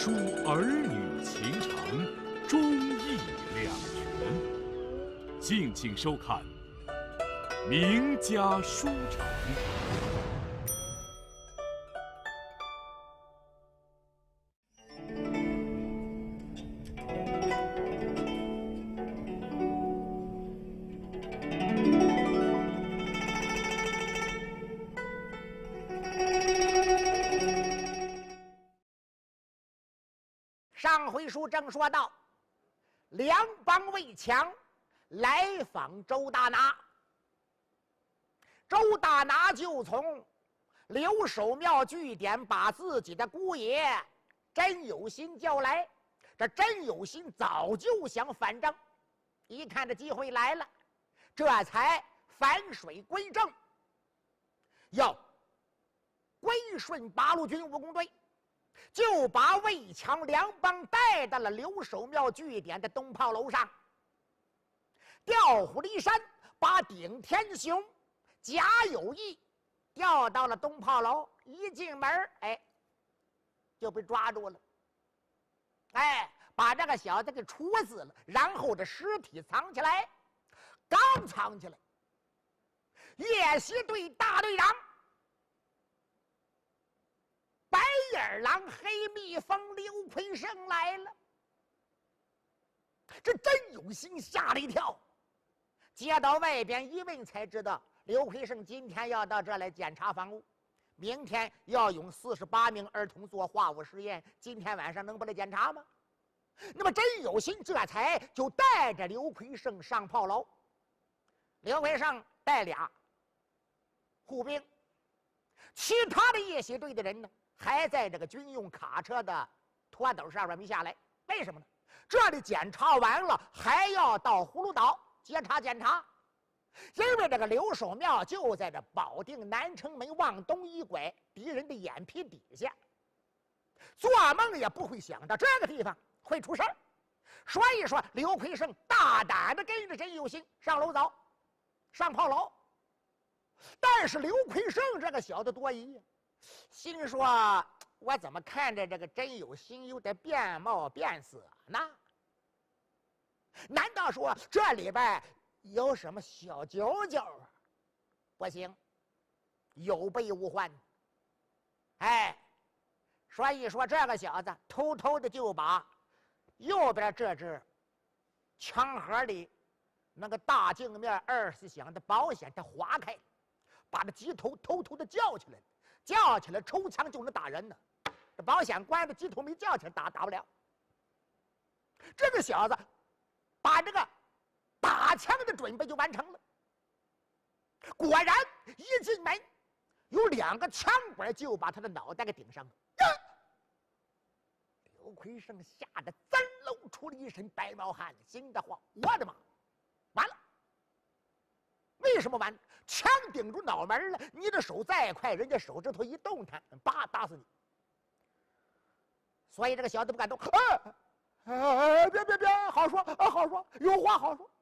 抒儿女情长，忠义两全。敬请收看《名家书城》。 上回书正说到，两帮魏强来访周大拿，周大拿就从刘守庙据点把自己的姑爷甄有新叫来。这甄有新早就想反正，一看这机会来了，这才反水归正，要归顺八路军武工队，就把魏强两帮带到了刘守庙据点的东炮楼上，调虎离山，把顶天雄、贾有义调到了东炮楼。一进门，就被抓住了，把这个小子给处死了，然后这尸体藏起来。刚藏起来，夜袭队大队长白眼狼、黑蜜蜂刘奎生来了。这甄有新吓了一跳，接到外边一问才知道，刘奎生今天要到这儿来检查房屋，明天要用48名儿童做化物实验，今天晚上能不来检查吗？那么甄有新这才就带着刘奎生上炮楼，刘奎生带俩护兵，其他的夜袭队的人呢，还在这个军用卡车的拖斗上面没下来。为什么呢？这里检查完了，还要到葫芦岛接查检查，因为这个刘守庙就在这保定南城门往东一拐，敌人的眼皮底下，做梦也不会想到这个地方会出事儿。所以说，刘奎生大胆的跟着甄有新上楼走，上炮楼。但是刘奎生这个小子多疑呀，心说：我怎么看着这个甄有新有点变貌变色呢？难道说这里边有什么小九九啊？不行，有备无患。所以说这个小子偷偷的就把右边这只枪盒里那个大镜面20响的保险它划开，把这机头偷偷的叫起来，叫起来抽枪就能打人呢。这保险关着，机头没叫起来打不了。这个小子把这个打枪的准备就完成了。果然一进门，有2个枪管就把他的脑袋给顶上了。刘奎生吓得真露出了一身白毛汗，心的话：我的妈，完了！为什么完？枪顶住脑门了，你的手再快，人家手指头一动弹，叭打死你。所以这个小子不敢动。别，好说，好说，有话好说。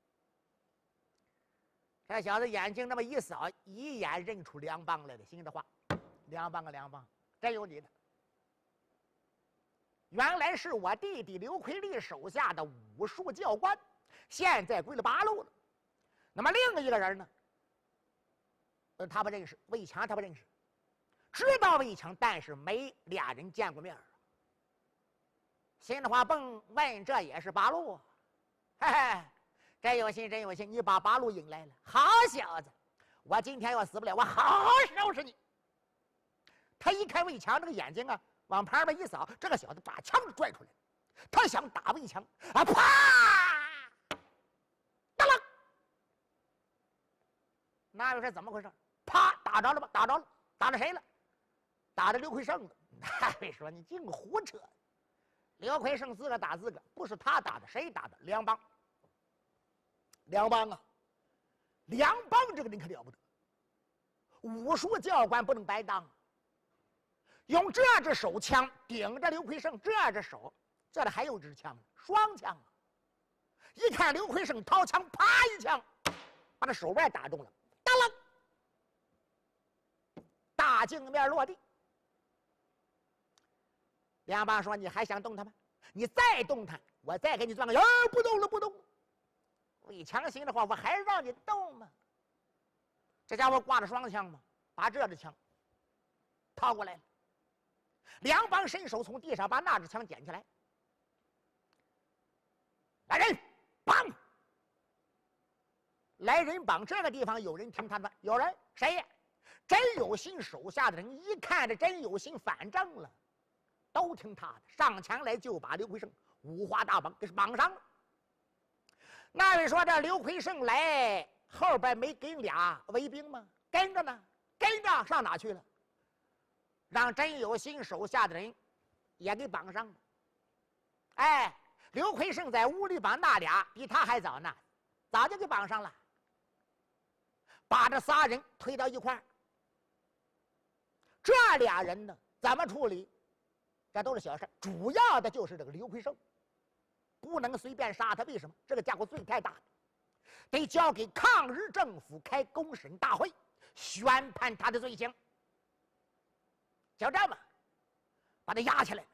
这小子眼睛那么一扫，一眼认出梁邦来了，心的话：梁邦，真有你的！原来是我弟弟刘奎利手下的武术教官，现在归了八路了。那么另一个人呢？他不认识魏强，他不认识，知道魏强，但是没俩人见过面。心的话蹦问，这也是八路啊？真有心，你把八路引来了，好小子！我今天要死不了，我好收拾你！他一看魏强这个眼睛啊，往旁边一扫，这个小子把枪拽出来，他想打魏强啊！啪！当啷！那又是怎么回事？啪！打着了吧？打着了，打着谁了？打着刘奎生了。那位说你净胡扯！刘奎生自个打自个，不是他打的，谁打的？梁邦啊！梁邦这个人可了不得，武术教官不能白当。用这支手枪顶着刘奎生，这只手这里还有支枪，双枪啊！一看刘奎生掏枪，啪一枪，把他手腕打中了，当啷，大镜面落地。 梁邦说：“你还想动他吗？你再动他，我再给你钻个油，不动了，不动了。”魏强心的话，我还让你动吗？这家伙挂着双枪嘛，把这支枪掏过来了。梁邦伸手从地上把那支枪捡起来，来人，绑！来人绑！这个地方有人听他的，有人谁呀？真有心手下的人一看这真有心反正了，都听他的，上前来就把刘奎胜五花大绑给绑上了。那位说这刘奎胜来后边没跟俩卫兵吗？跟着呢，跟着上哪去了？让真有心手下的人也给绑上了。哎，刘奎胜在屋里绑那俩比他还早呢，早就给绑上了。把这仨人推到一块儿，这俩人呢怎么处理？这都是小事，主要的就是这个刘奎胜，不能随便杀他。为什么？这个家伙罪太大了，得交给抗日政府开公审大会，宣判他的罪行。就这么把他押起来。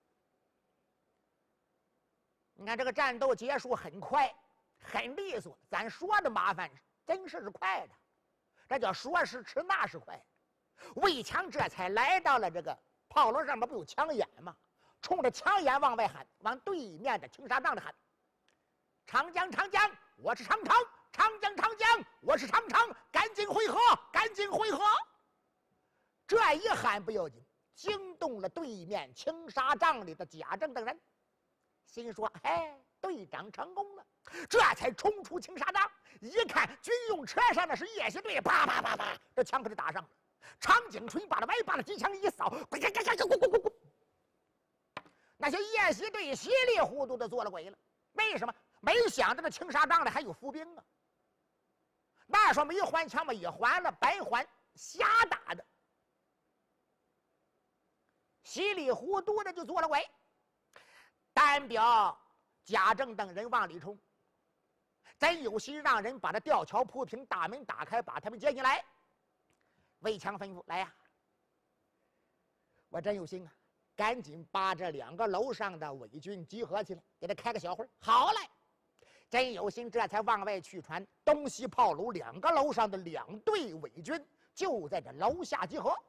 你看这个战斗结束很快，很利索。咱说的麻烦，真是快的，这叫说时迟，那时快。魏强这才来到了这个炮楼上面，不有枪眼吗？冲着枪眼往外喊，往对面的青纱帐里喊：“长江，长江，我是长城；长江，长江，我是长城，赶紧会合，赶紧会合！”这一喊不要紧，惊动了对面青纱帐里的贾政等人，心说：“哎，队长成功了！”这才冲出青纱帐，一看军用车上的是夜袭队，啪啪啪啪，这枪可是打上了。常景锤把这歪把的机枪一扫，滚！那些夜袭队稀里糊涂的做了鬼了。为什么？没想到这青纱帐里还有伏兵啊！那说没还枪嘛，也还了，白还，瞎打的，稀里糊涂的就做了鬼。单表贾政等人往里冲，真有心让人把这吊桥铺平，大门打开，把他们接进来。魏强吩咐：“来呀，我真有心啊，赶紧把这两个楼上的伪军集合起来，给他开个小会。”好嘞，真有心，这才往外去传。东西炮楼两个楼上的两队伪军就在这楼下集合。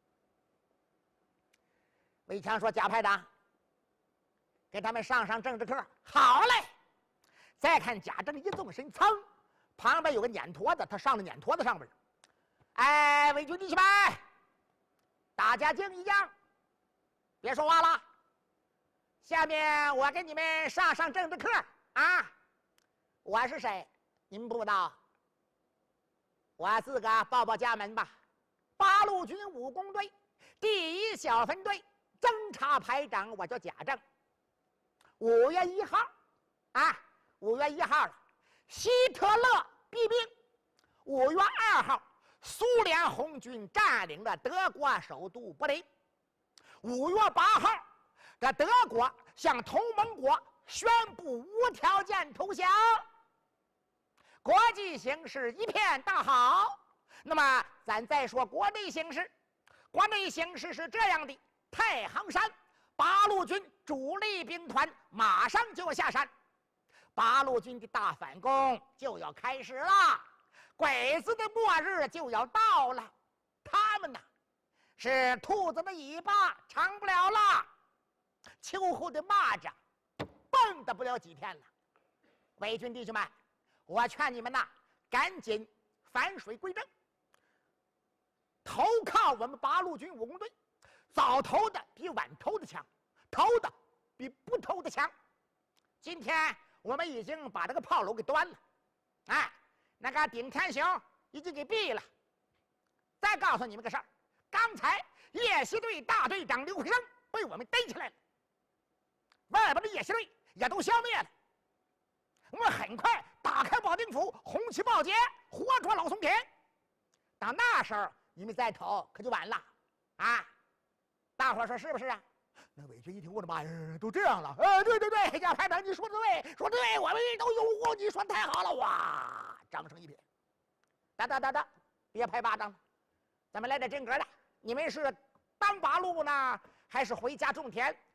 魏强说：“贾排长，给他们上政治课。”好嘞。再看贾政一纵身，噌，旁边有个碾坨子，他上了碾坨子上边。哎，伪军弟兄们，大家静一静，别说话了。下面我给你们上政治课啊！我是谁？你们不知道？我自个报家门吧。八路军武工队第1小分队侦察排长，我叫贾政。5月1号啊，5月1号了，希特勒逼兵。5月2号。苏联红军占领了德国首都柏林。5月8号，这德国向同盟国宣布无条件投降，国际形势一片大好。那么咱再说国内形势，国内形势是这样的：太行山八路军主力兵团马上就要下山，八路军的大反攻就要开始了。鬼子的末日就要到了，他们呐是兔子的尾巴长不了了，秋后的蚂蚱蹦跶不了几天了。伪军弟兄们，我劝你们呐，赶紧反水归正，投靠我们八路军武工队。早投的比晚投的强，投的比不投的强。今天我们已经把这个炮楼给端了，哎。那个顶天行已经给毙了。再告诉你们个事儿，刚才夜袭队大队长刘奎生被我们逮起来了，外边的夜袭队也都消灭了。我们很快打开保定府，红旗报捷，活捉老松田。到那时候你们再投可就晚了啊！大伙说是不是啊？那伪军一听，我的妈呀，都这样了！对，贾排长，你说的对，说的对，我们都拥护，你说的太好了！哇，掌声一片。得，别拍巴掌了，咱们来点真格的。你们是当八路呢，还是回家种田？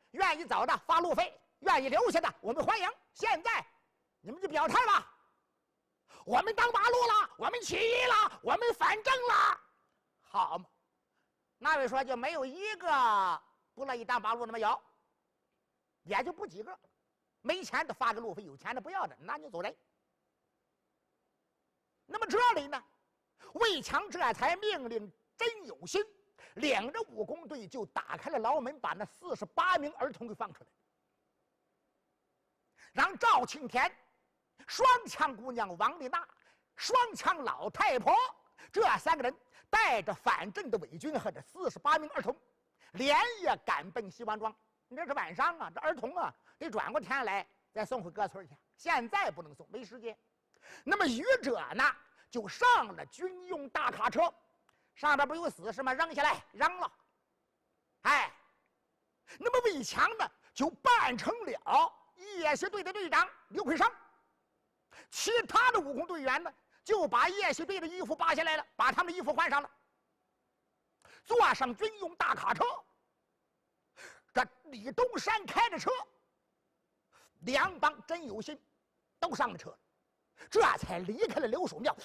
愿意走的发路费，愿意留下的我们欢迎。现在你们就表态吧，我们当八路了，我们起义了，我们反正了，好嘛？那位说就没有一个不乐意当八路的没有，也就不几个，没钱的发个路费，有钱的不要的，那就走人。那么这里呢，魏强这才命令真有心领着武工队就打开了牢门，把那48名儿童给放出来，让赵庆田、双枪姑娘王丽娜、双枪老太婆这3个人带着反正的伪军和这48名儿童，连夜赶奔西王庄。你这是晚上啊，这儿童啊得转过天来再送回各村去，现在不能送，没时间。那么余者呢，就上了军用大卡车，上边不有死士吗？扔下来，扔了。哎，那么魏强呢，就扮成了夜袭队的队长刘奎生，其他的武工队员呢，就把夜袭队的衣服扒下来了，把他们的衣服换上了，坐上军用大卡车。这李东山开着车，两帮真有心都上了车，这才离开了刘守庙，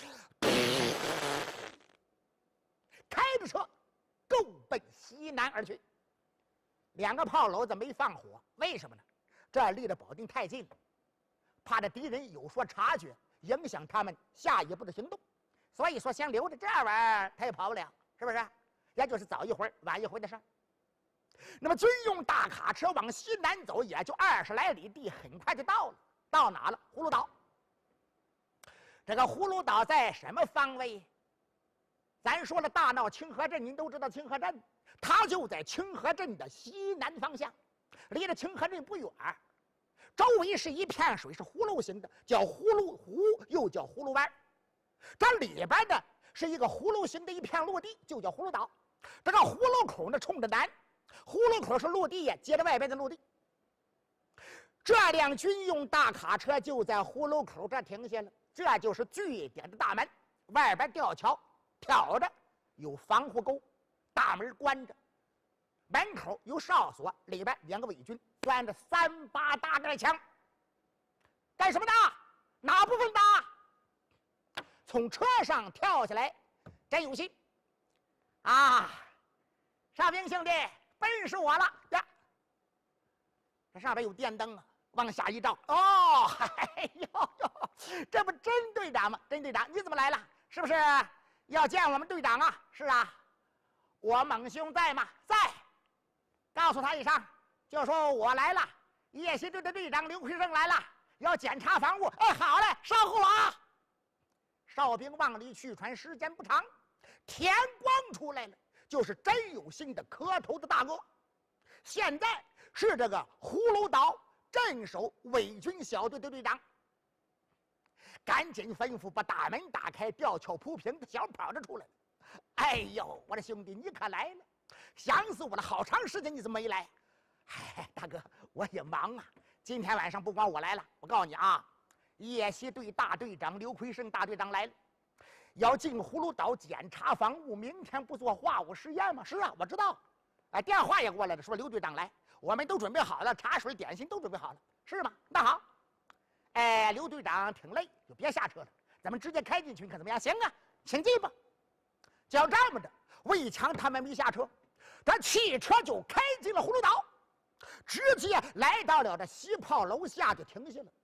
开着车够奔西南而去。2个炮篓子没放火，为什么呢？这离得保定太近了，怕这敌人有所察觉，影响他们下一步的行动。所以说，先留着这玩意儿，他也跑不了，是不是？也就是早一会儿、晚一会儿的事儿。那么，军用大卡车往西南走，也就20来里地，很快就到了。到哪了？葫芦岛。这个葫芦岛在什么方位？咱说了，大闹清河镇，您都知道清河镇，它就在清河镇的西南方向，离着清河镇不远。周围是一片水，是葫芦形的，叫葫芦湖，又叫葫芦湾。这里边呢是一个葫芦形的一片陆地，就叫葫芦岛。这个葫芦口呢冲着南，葫芦口是陆地呀，接着外边的陆地。这辆军用大卡车就在葫芦口这停下了，这就是据点的大门。外边吊桥挑着，有防护沟，大门关着，门口有哨所，里边2个伪军端着3把大盖枪，干什么的？哪部分的？从车上跳下来，真有心啊！哨兵兄弟，笨死我了呀！这上边有电灯啊，往下一照，哦，哎呦呦，这不真队长吗？真队长，你怎么来了？是不是要见我们队长啊？是啊，我猛兄在吗？在。告诉他一声，就说我来了，夜袭队的队长刘奎生来了，要检查防务。哎，好嘞，稍后了啊。哨兵往里去传，时间不长，天光出来了，就是真有心的磕头的大哥。现在是这个葫芦岛镇守伪军小队的队长，赶紧吩咐把大门打开，吊桥铺平，他小跑着出来了。哎呦，我的兄弟，你可来了！想死我了，好长时间你怎么没来？哎，大哥，我也忙啊。今天晚上不光我来了，我告诉你啊，夜袭队大队长刘奎生大队长来了，要进葫芦岛检查防务。明天不做化武实验吗？是啊，我知道。哎，电话也过来了，说刘队长来，我们都准备好了，茶水点心都准备好了，是吗？那好。哎，刘队长挺累，就别下车了，咱们直接开进去，看怎么样？行啊，请进吧。就这么着，魏强他们没下车，这汽车就开进了葫芦岛，直接来到了这西炮楼下就停下了。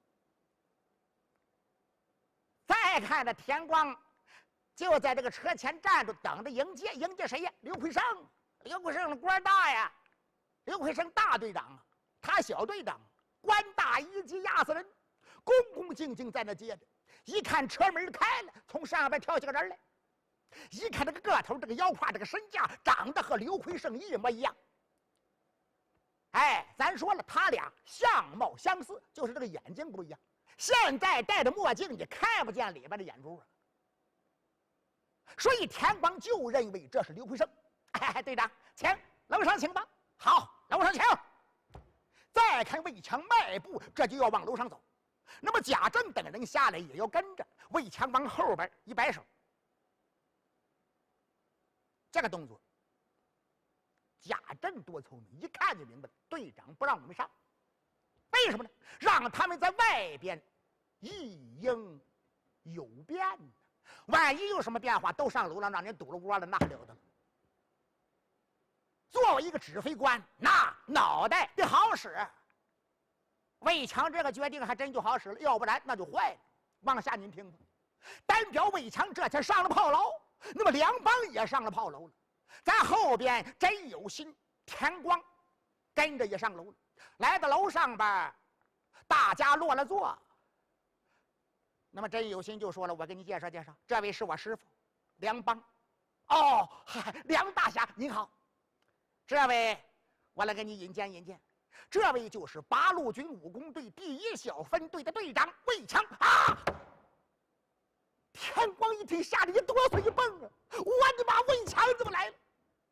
再看这田光，就在这个车前站着，等着迎接。迎接谁呀？刘奎生。刘奎生官大呀，刘奎生大队长啊，他小队长，官大一级压死人，恭恭敬敬在那接着。一看车门开了，从上边跳起个人来。一看这个个头，这个腰胯，这个身价，长得和刘奎生一模一样。哎，咱说了，他俩相貌相似，就是这个眼睛不一样。现在戴着墨镜，你看不见里边的眼珠啊。所以田光就认为这是刘奎生。哎，队长，请楼上请吧。好，楼上请。再看魏强迈步，这就要往楼上走。那么贾政等人下来也要跟着。魏强往后边一摆手，这个动作家政多聪明，一看就明白，队长不让我们上，为什么呢？让他们在外边一应有变呢。万一有什么变化，都上楼了，让人堵了窝了，那还了得了？作为一个指挥官，那脑袋得好使。魏强这个决定还真就好使了，要不然那就坏了。往下您听吧，单表魏强这才上了炮楼，那么梁邦也上了炮楼了，在后边真有心、田光跟着也上楼了。来到楼上边，大家落了座。那么真有心就说了：“我给你介绍介绍，这位是我师傅梁邦。”哦，嗨，梁大侠您好。这位我来给你引荐引荐，这位就是八路军武工队第1小分队的队长魏强啊！田光一听，吓得一哆嗦一蹦啊！我的妈，魏强怎么来了？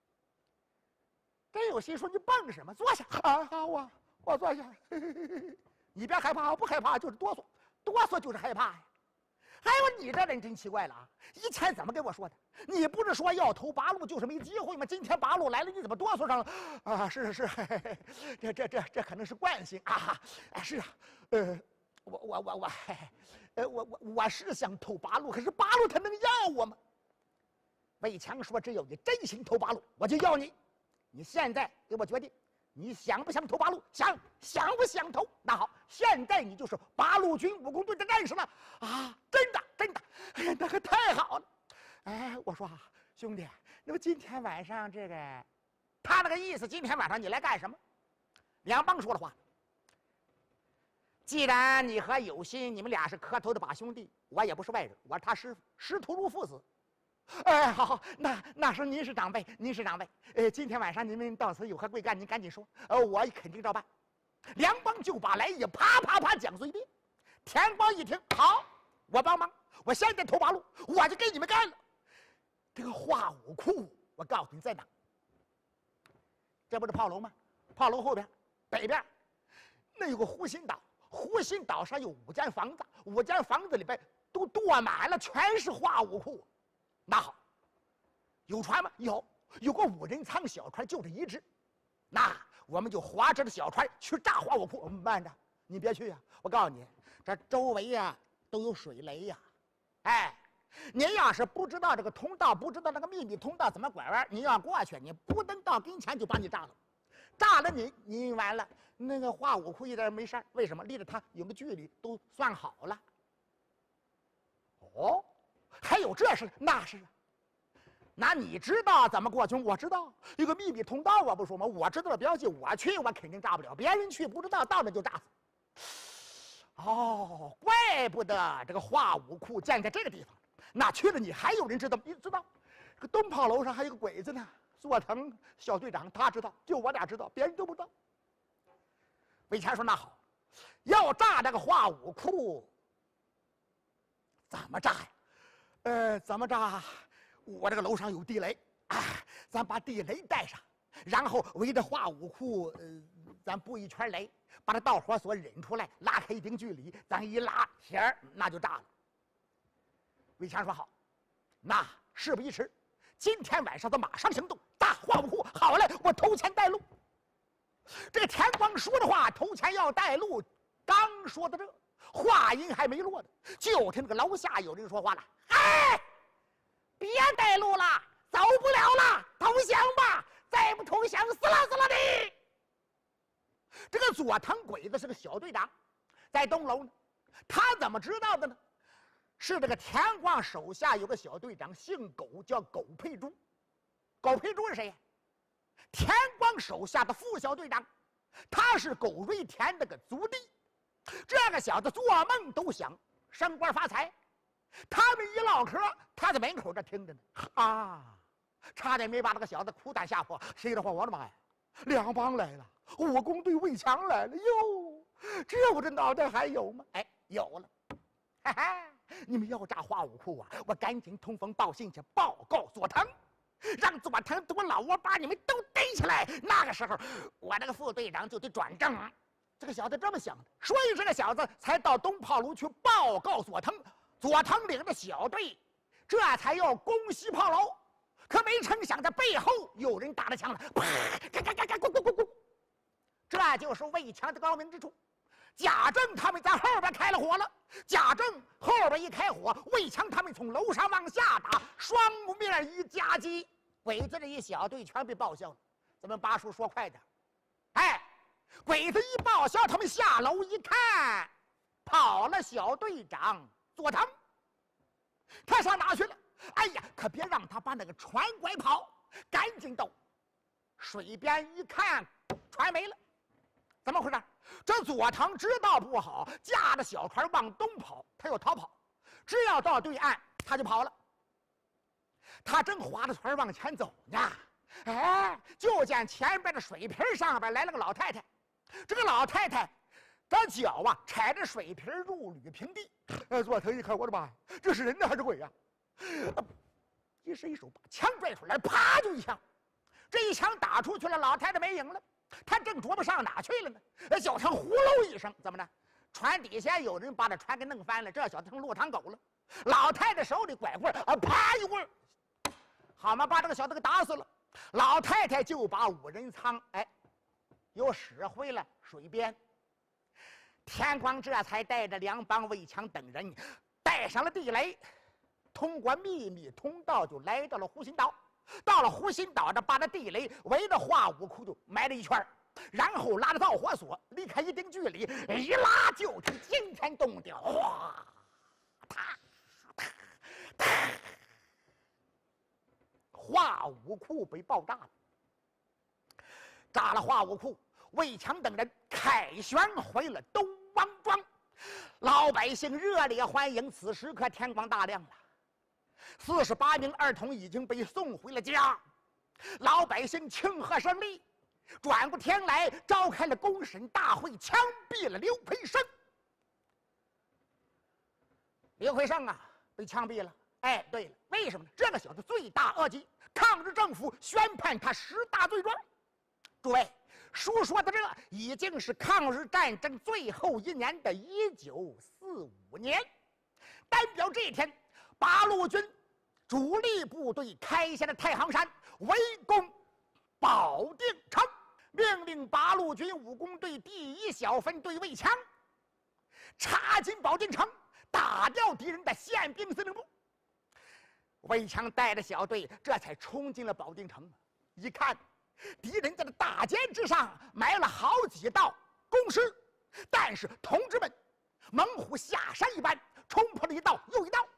真有心说：“你蹦什么？坐下啊！好啊，我坐下。你别害怕，不害怕就是哆嗦，哆嗦就是害怕呀。”还有你这人真奇怪了啊！以前怎么跟我说的？你不是说要投八路就是没机会吗？今天八路来了，你怎么哆嗦上了？啊，是，这可能是惯性啊！是啊，我是想投八路，可是八路他能要我吗？魏强说：“只有你真心投八路，我就要你。你现在给我决定，你想不想投八路？想不想投？那好，现在你就是八路军武工队的战士了啊！真的，哎呀，那可太好了！哎，我说兄弟，那么今天晚上这个，他那个意思，今天晚上你来干什么？”梁邦说了话：“既然你和有心，你们俩是磕头的把兄弟，我也不是外人，我是他师傅，师徒如父子。哎，好，那是您是长辈，您是长辈。今天晚上你们到此有何贵干，您赶紧说，我肯定照办。”梁邦就把来意啪讲随便。田光一听，好，我帮忙，我现在投八路，我就给你们干了。这个化武库，我告诉你在哪？这不是炮楼吗？炮楼后边北边那有个湖心岛，湖心岛上有5间房子，5间房子里边都垛满了，全是化武库。那好，有船吗？有个5人舱小船，就这一只。那我们就划着这小船去炸化武库。慢着，你别去呀！我告诉你，这周围呀都有水雷呀。哎，您要是不知道这个通道，不知道那个秘密通道怎么拐弯，你要过去，你不等到跟前就把你炸了。炸了你完了。那个化武库一点没事儿，为什么？离着它有个距离，都算好了。哦，还有这事？那是。那你知道怎么过去？我知道有个秘密通道，我不说吗？我知道了，不要紧，我去我肯定炸不了，别人去不知道，到那就炸死。哦，怪不得这个化武库建在这个地方。那去了你还有人知道？你知道，这个东炮楼上还有个鬼子呢，佐藤小队长他知道，就我俩知道，别人都不知道。魏强说：“那好，要炸这个化武库，怎么炸呀？怎么炸？我这个楼上有地雷，咱把地雷带上，然后围着化武库，咱布一圈雷，把这导火索引出来，拉开一定距离，咱一拉铁儿，那就炸了。”魏强说：“好，那事不宜迟，今天晚上咱马上行动，炸化武库。好嘞，我投钱带路。”这个田光说的话，头前要带路，刚说到这，话音还没落呢，就听这个楼下有人说话了：“哎，别带路了，走不了了，投降吧！再不投降，死了你！”这个佐藤鬼子是个小队长，在东楼呢。他怎么知道的呢？是这个田光手下有个小队长，姓苟，叫苟佩珠。苟佩珠是谁呀？田光手下的副小队长，他是苟瑞田那个族弟。这个小子做梦都想升官发财。他们一唠嗑，他在门口这听着呢。差点没把那个小子苦胆吓破。谁的话，我的妈呀！梁邦来了，武工队魏强来了哟！这我这脑袋还有吗？哎，有了！哈哈，你们要炸化武库啊！我赶紧通风报信去报告佐藤。让佐藤多老窝把你们都逮起来。那个时候，我这个副队长就得转正。这个小子这么想的，所以这个小子才到东炮楼去报告佐藤。佐藤领着小队，这才要攻西炮楼。 可没成想，在背后有人打了枪了，啪！咕！这就是魏强的高明之处。贾政他们在后边开了火了。贾政后边一开火，魏强他们从楼上往下打，双面一夹击，鬼子这一小队全被报销了。咱们八叔说快点，哎，鬼子一报销，他们下楼一看，跑了小队长左腾，他上哪去了？哎呀，可别让他把那个船拐跑，赶紧到水边一看，船没了。怎么回事？这左腾知道不好，驾着小船往东跑，他要逃跑，只要到对岸他就跑了。他正划着船往前走呢，哎，就见前边的水瓶上边来了个老太太。这个老太太这脚啊踩着水瓶入履平地。左腾一看，我的妈呀，这是人呢还是鬼呀？一伸手把枪拽出来，啪就一枪。这一枪打出去了，老太太没影了。他正琢磨上哪去了呢，小腾呼噜一声，怎么着？船底下有人把这船给弄翻了，这小腾落汤狗了。老太太手里拐棍啪一棍，好嘛，把这个小子给打死了。老太太就把五人仓又使回了水边。天光这才带着梁邦、魏强等人带上了地雷，通过秘密通道就来到了湖心岛。到了湖心岛这，把那地雷围着化武库就埋了一圈，然后拉着造火索离开一定距离，一拉就听惊天动地，哗，化武库被爆炸了。炸了化武库，魏强等人凯旋回了东王庄，老百姓热烈欢迎。此时可天光大亮了。48名儿童已经被送回了家，老百姓庆贺胜利。转过天来，召开了公审大会，枪毙了刘培生。刘培生啊，被枪毙了。哎，对了，为什么呢？这个小子罪大恶极，抗日政府宣判他10大罪状。诸位，书说的这已经是抗日战争最后一年的1945年。单表这一天，八路军主力部队开下了太行山，围攻保定城，命令八路军武工队第1小分队魏强插进保定城，打掉敌人的宪兵司令部。魏强带着小队这才冲进了保定城。一看，敌人在这大街之上埋了好几道工事，但是同志们猛虎下山一般冲破了一道又一道。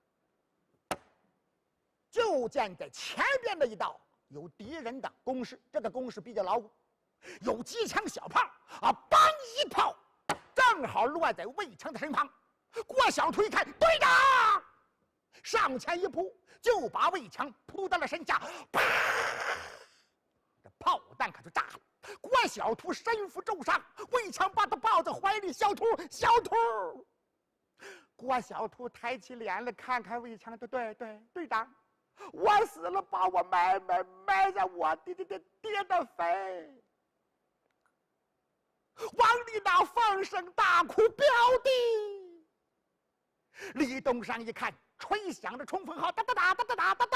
就见在前边的一道有敌人的工事，这个工事比较牢固，有机枪小炮梆一炮，正好落在魏强的身旁。郭小图一看，队长上前一扑，就把魏强扑到了身下，啪！这炮弹可就炸了。郭小图身负重伤，魏强把他抱在怀里，小图，小图。郭小图抬起脸来看看魏强，对，队长。我死了，把我埋在我爹的坟。王立那放声大哭，表弟。李东山一看，吹响着冲锋号，哒哒哒哒哒哒哒哒。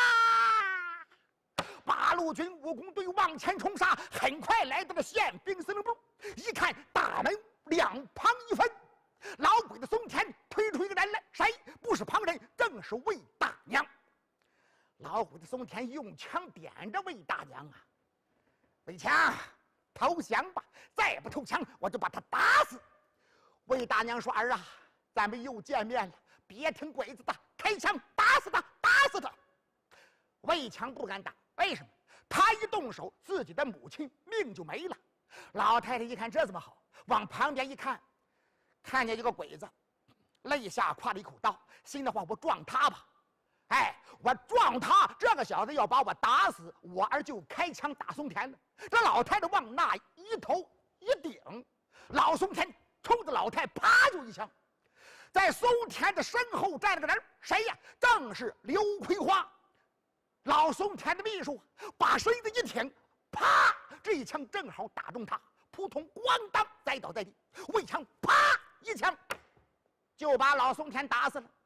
八路军武工队往前冲杀，很快来到了宪兵司令部。一看，大门两旁一分，老鬼子松田推出一个人来，谁？不是旁人，正是魏大娘。老虎的松田用枪点着魏大娘啊，魏强，投降吧！再不投降，我就把他打死。魏大娘说：“儿啊，咱们又见面了，别听鬼子的，开枪打死他，打死他！”魏强不敢打，为什么？他一动手，自己的母亲命就没了。老太太一看这怎么好，往旁边一看，看见一个鬼子，肋下挎了一口刀，心的话我撞他吧。哎，我撞他，这个小子要把我打死，我儿就开枪打松田了。这老太太往那一头一顶，老松田冲着老太啪就一枪。在松田的身后站了个人，谁呀？正是刘葵花，老松田的秘书，把身子一挺，啪，这一枪正好打中他，扑通，咣当栽倒在地。魏强啪一枪就把老松田打死了。再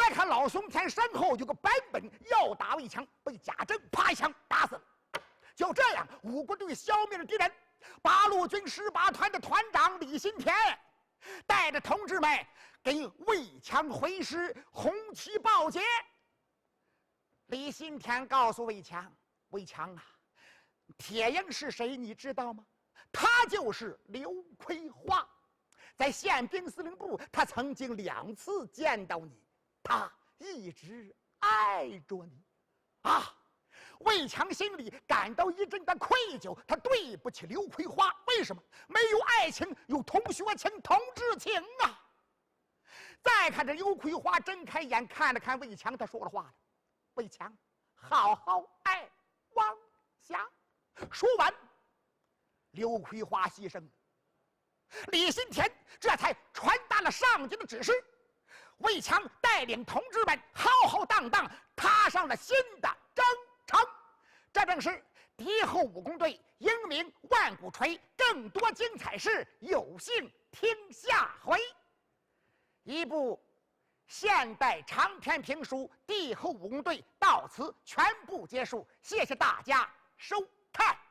再看老熊天身后有个版本要打魏强，被贾政啪一枪打死了。就这样，五国队消灭了敌人。八路军18团的团长李新田带着同志们给魏强回师，红旗报捷。李新田告诉魏强：“魏强啊，铁营是谁？你知道吗？他就是刘奎华，在宪兵司令部，他曾经2次见到你，他一直爱着你啊！”魏强心里感到一阵的愧疚，他对不起刘奎华。为什么？没有爱情，有同学情、同志情啊！再看这刘奎华睁开眼看了看魏强，他说了话了：“魏强，好好爱王霞。”说完，刘奎华牺牲了。李新田这才传达了上级的指示，魏强带领同志们浩浩荡荡踏上了新的征程。这正是敌后武工队英名万古垂。更多精彩事，有幸听下回。一部现代长篇评书《敌后武工队》到此全部结束，谢谢大家收看。